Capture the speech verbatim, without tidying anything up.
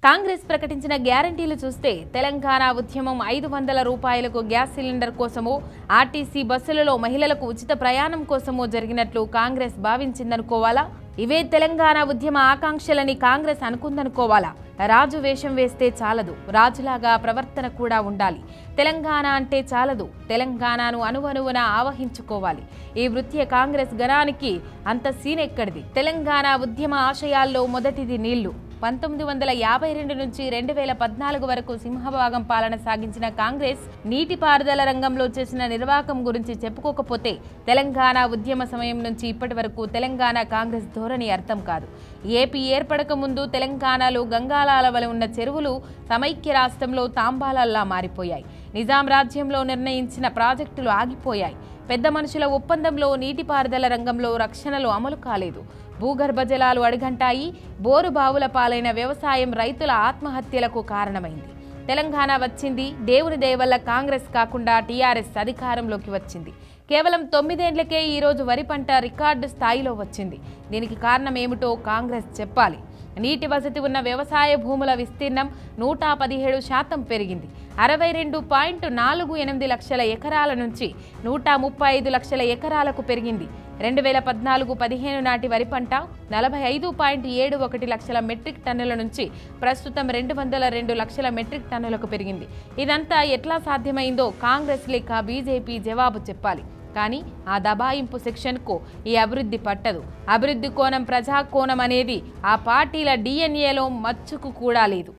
కాంగ్రెస్ ప్రకటించిన గ్యారంటీలు చూస్తే తెలంగాణ ఉద్యమం ఐదు వందల రూపాయలకు గ్యాస్ సిలిండర్ కోసమో ఆర్టీసీ బస్సులలో మహిళలకు ఉచిత ప్రయాణం కోసమో జరిగినట్లు కాంగ్రెస్ భావించిందనుకోవాలా? ఇవే తెలంగాణ ఉద్యమ ఆకాంక్షలని కాంగ్రెస్ అనుకుందనుకోవాలా? రాజు వేషం వేస్తే చాలదు, రాజులాగా ప్రవర్తన కూడా ఉండాలి. తెలంగాణ అంటే చాలదు, తెలంగాణను అనువనువున ఆవహించుకోవాలి. ఈ వృత్య కాంగ్రెస్ గణానికి అంత సీన్ ఎక్కడిది? తెలంగాణ ఉద్యమ ఆశయాల్లో మొదటిది నీళ్లు. పంతొమ్మిది వందల యాభై రెండు నుంచి రెండు వేల పద్నాలుగు వరకు సింహభాగం పాలన సాగించిన కాంగ్రెస్ నీటిపారుదల రంగంలో చేసిన నిర్వాకం గురించి చెప్పుకోకపోతే తెలంగాణ ఉద్యమ సమయం నుంచి ఇప్పటి వరకు తెలంగాణ కాంగ్రెస్ ధోరణి అర్థం కాదు. ఏపీ ఏర్పడక ముందు తెలంగాణలో గంగాలాల వలె ఉన్న చెరువులు సమైక్య రాష్ట్రంలో తాంబాలల్లా మారిపోయాయి. నిజాం రాజ్యంలో నిర్ణయించిన ప్రాజెక్టులు ఆగిపోయాయి. పెద్ద మనుషుల ఒప్పందంలో నీటిపారుదల రంగంలో రక్షణలు అమలు కాలేదు. భూగర్భ జలాలు అడుగంటాయి. బోరు బావుల పాలైన వ్యవసాయం రైతుల ఆత్మహత్యలకు కారణమైంది. తెలంగాణ వచ్చింది దేవుని దయ వల్ల. కాంగ్రెస్ కాకుండా టీఆర్ఎస్ అధికారంలోకి వచ్చింది. కేవలం తొమ్మిదేండ్లకే ఈరోజు వరి పంట రికార్డు స్థాయిలో వచ్చింది. దీనికి కారణం ఏమిటో కాంగ్రెస్ చెప్పాలి. నీటి వసతి ఉన్న వ్యవసాయ భూముల విస్తీర్ణం నూట పదిహేడు శాతం పెరిగింది. అరవై రెండు పాయింట్ నాలుగు ఎనిమిది లక్షల ఎకరాల నుంచి నూట ముప్పై ఐదు లక్షల ఎకరాలకు పెరిగింది. రెండు వేల పద్నాలుగు పదిహేను నాటి వరి పంట నలభై ఐదు పాయింట్ ఏడు ఒకటి లక్షల మెట్రిక్ టన్నుల నుంచి ప్రస్తుతం రెండు వందల రెండు లక్షల మెట్రిక్ టన్నులకు పెరిగింది. ఇదంతా ఎట్లా సాధ్యమైందో కాంగ్రెస్ లేక బీజేపీ జవాబు చెప్పాలి. కానీ ఆ దబాయింపు సెక్షన్కు ఈ అభివృద్ధి పట్టదు. అభివృద్ధి కోణం, ప్రజా కోణం అనేది ఆ పార్టీల డిఎన్ఏలో మచ్చుకు కూడా లేదు.